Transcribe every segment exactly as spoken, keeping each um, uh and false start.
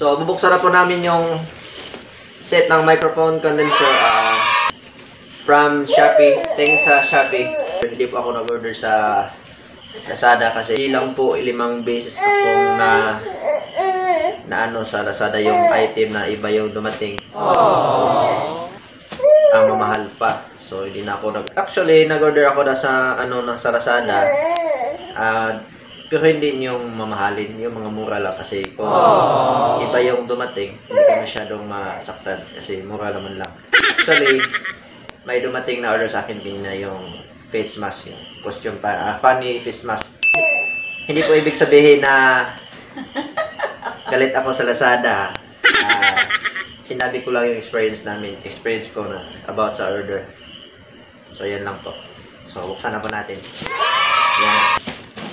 So, bubuksan na po namin yung set ng microphone condenser uh, from Shopee. Thanks sa Shopee. Hindi po ako nag-order sa Lazada kasi ilang po limang beses akong na na ano sa Lazada yung item na iba yung dumating. Aww. Ang mamahal pa. So, hindi na ako nag... Actually, nag-order ako na sa ano na sa Lazada. Uh, pero hindi yung mamahalin, yung mga mura lang kasi kung Aww. Iba yung dumating, hindi ko masyadong masaktan kasi mura naman lang. Actually, may dumating na order sa akin din na yung face mask, yung costume pa, uh, funny face mask. Hindi po ibig sabihin na galit ako sa Lazada. Uh, sinabi ko lang yung experience namin, experience ko na about sa order. So, yan lang po. So, buksan na po natin. Yan.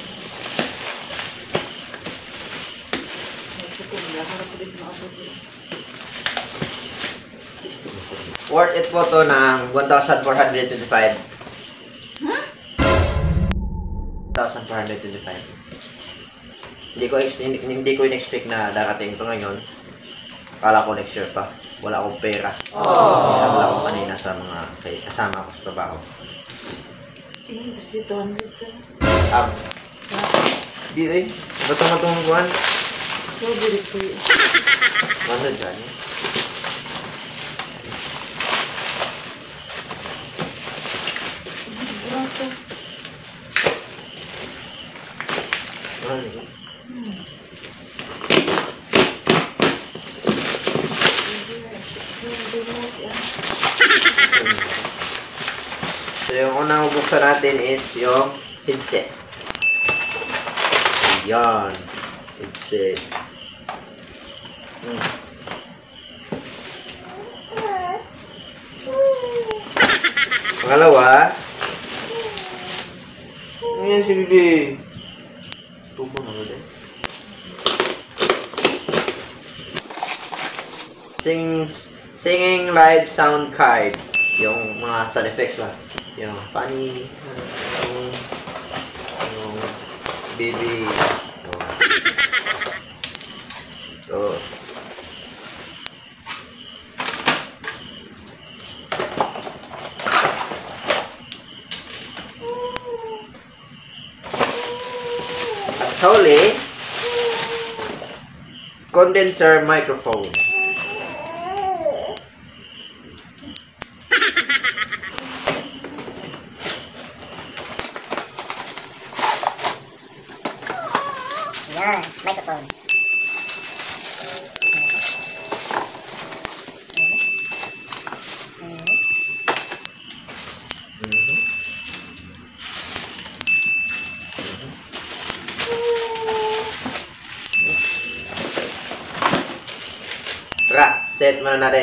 Worth it po to ng one thousand four hundred twenty-five. Huh? one thousand four hundred twenty-five. Hindi ko hindi, hindi ko in-expect na darating ito ngayon. Akala ko next year pa. Wala akong pera. Kaya wala ako kanina sa mga kay, kasama ko sa trabaho. Tingin kasi two hundred ka. Um, di eh. Ba't ang matungong kuhan? one hundred ka niya. So, yung unang bubuksan natin is yung headset. Ayan. Headset. Hmm. Pangalawa. Ano yan si Bibi? Tubo na ulit. Sing, singing live sound card. Yung mga sound effects lang. Yung funny. Yung, yung baby. So, at sa huli, condenser microphone. Yan, microphone. Tara, set muna natin.